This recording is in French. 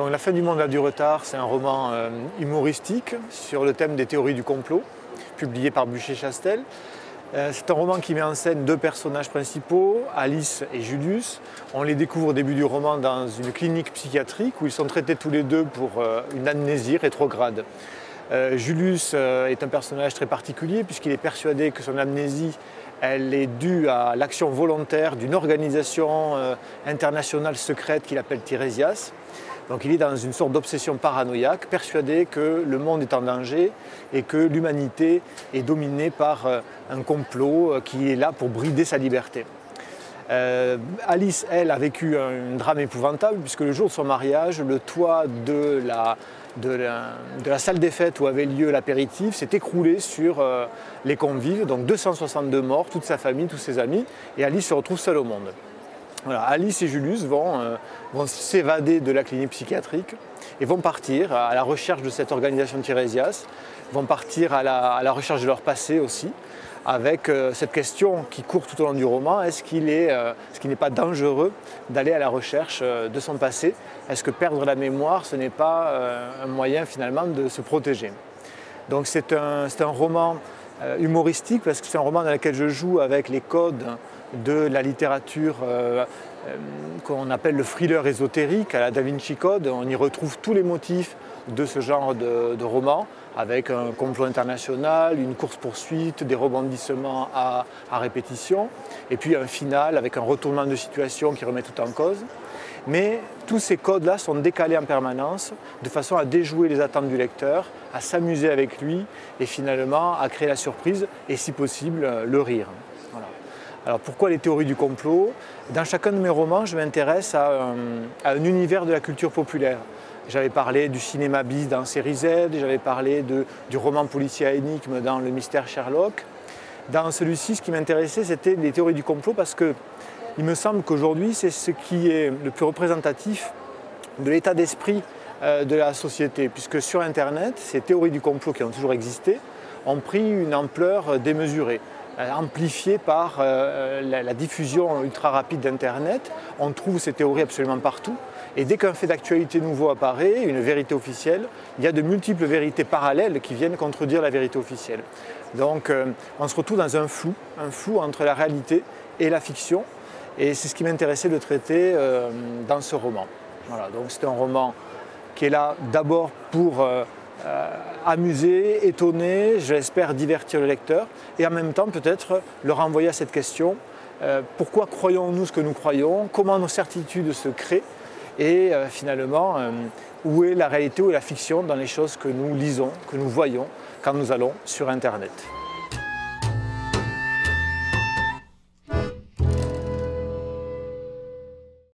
Donc, La fin du monde a du retard, c'est un roman humoristique sur le thème des théories du complot, publié par Buchet-Chastel. C'est un roman qui met en scène deux personnages principaux, Alice et Julius. On les découvre au début du roman dans une clinique psychiatrique où ils sont traités tous les deux pour une amnésie rétrograde. Julius est un personnage très particulier puisqu'il est persuadé que son amnésie elle est due à l'action volontaire d'une organisation internationale secrète qu'il appelle Tirésias. Donc il est dans une sorte d'obsession paranoïaque, persuadé que le monde est en danger et que l'humanité est dominée par un complot qui est là pour brider sa liberté. Alice, elle, a vécu un drame épouvantable puisque le jour de son mariage, le toit de la salle des fêtes où avait lieu l'apéritif s'est écroulé sur les convives, donc 262 morts, toute sa famille, tous ses amis, et Alice se retrouve seule au monde. Voilà, Alice et Julius vont s'évader de la clinique psychiatrique et vont partir à la recherche de cette organisation Tirésias, vont partir à la recherche de leur passé aussi, avec cette question qui court tout au long du roman, est-ce qu'il n'est pas dangereux d'aller à la recherche de son passé? Est-ce que perdre la mémoire, ce n'est pas un moyen finalement de se protéger? Donc c'est un roman humoristique parce que c'est un roman dans lequel je joue avec les codes de la littérature qu'on appelle le thriller ésotérique, à la Da Vinci Code. On y retrouve tous les motifs de ce genre de roman, avec un complot international, une course-poursuite, des rebondissements à répétition, et puis un final avec un retournement de situation qui remet tout en cause. Mais tous ces codes-là sont décalés en permanence, de façon à déjouer les attentes du lecteur, à s'amuser avec lui, et finalement à créer la surprise, et si possible, le rire. Voilà. Alors pourquoi les théories du complot? Dans chacun de mes romans, je m'intéresse à un univers de la culture populaire. J'avais parlé du cinéma bis dans Série Z, j'avais parlé du roman policier à énigme dans Le Mystère Sherlock. Dans celui-ci, ce qui m'intéressait, c'était les théories du complot parce que il me semble qu'aujourd'hui, c'est ce qui est le plus représentatif de l'état d'esprit de la société, puisque sur Internet, ces théories du complot qui ont toujours existé ont pris une ampleur démesurée. Amplifiée par la diffusion ultra rapide d'Internet, on trouve ces théories absolument partout. Et dès qu'un fait d'actualité nouveau apparaît, une vérité officielle, il y a de multiples vérités parallèles qui viennent contredire la vérité officielle. Donc on se retrouve dans un flou entre la réalité et la fiction. Et c'est ce qui m'intéressait de traiter dans ce roman. Voilà, donc c'est un roman qui est là d'abord pour amuser, étonner, j'espère divertir le lecteur, et en même temps peut-être le renvoyer à cette question, pourquoi croyons-nous ce que nous croyons, comment nos certitudes se créent, et finalement où est la réalité, où est la fiction dans les choses que nous lisons, que nous voyons quand nous allons sur Internet.